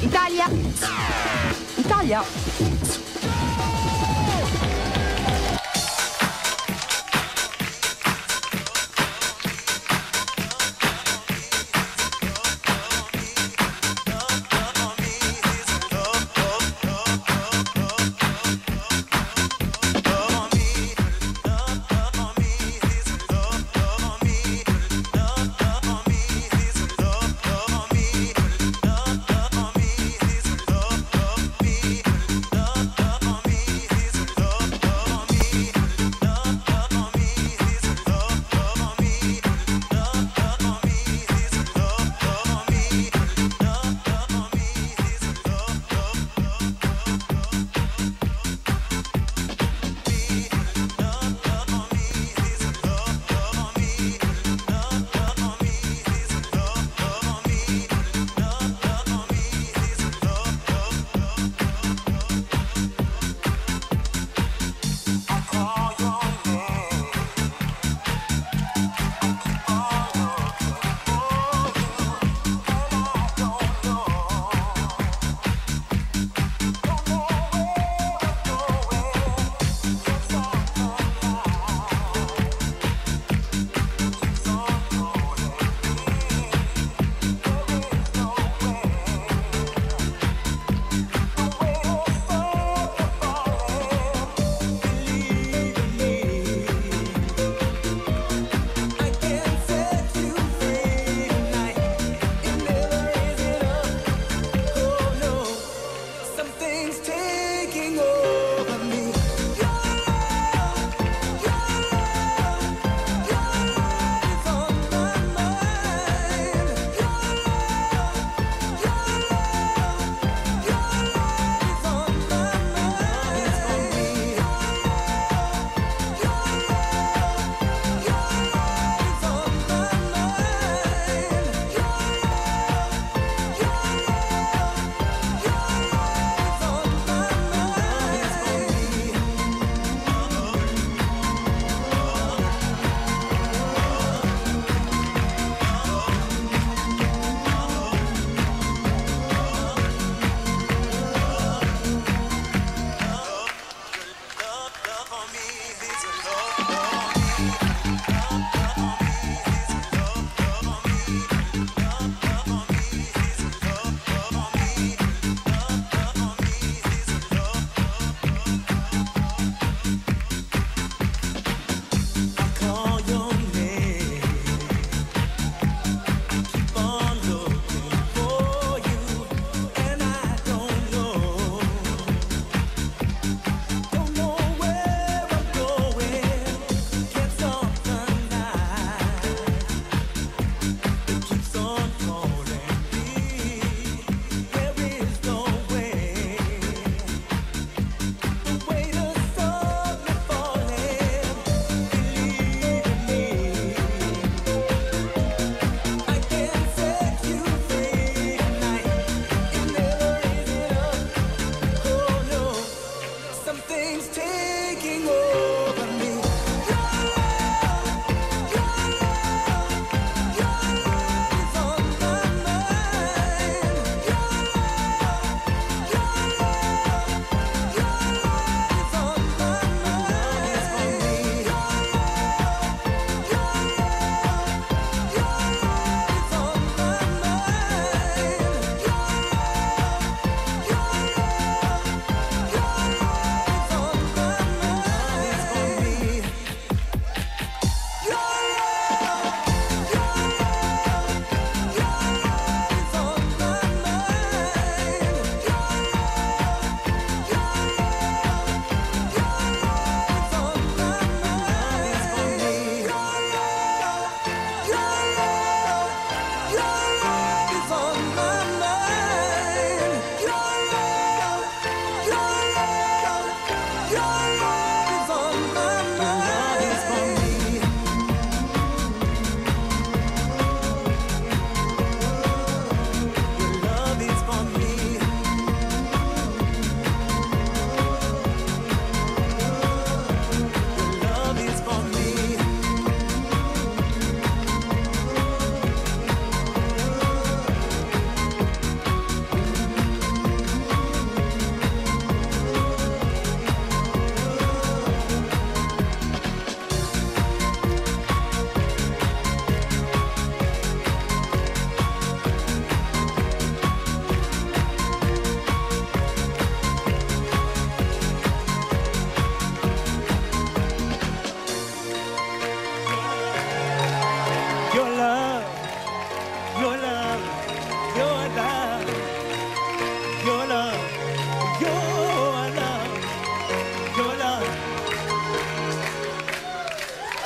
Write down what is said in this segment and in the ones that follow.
Italia. Italia.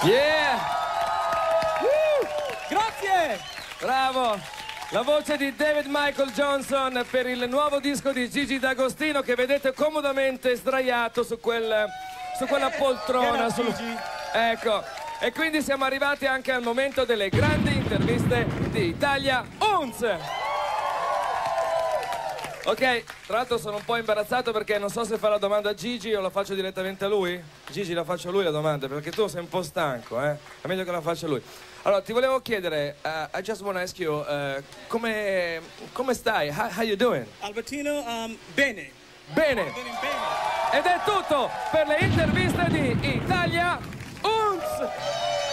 Yeah! Grazie! Bravo! La voce di David Michael Johnson per il nuovo disco di Gigi D'Agostino che vedete comodamente sdraiato su quella poltrona. Ecco, e quindi siamo arrivati anche al momento delle grandi interviste di Italia UNS! Ok, tra l'altro sono un po' imbarazzato perché non so se fare la domanda a Gigi o la faccio direttamente a lui. Gigi, la faccio a lui la domanda perché tu sei un po' stanco, eh? È meglio che la faccia lui. Allora, ti volevo chiedere, I just want to ask you, come stai? How you doing? Albertino, bene. Bene. Ed è tutto per le interviste di Italia UNS!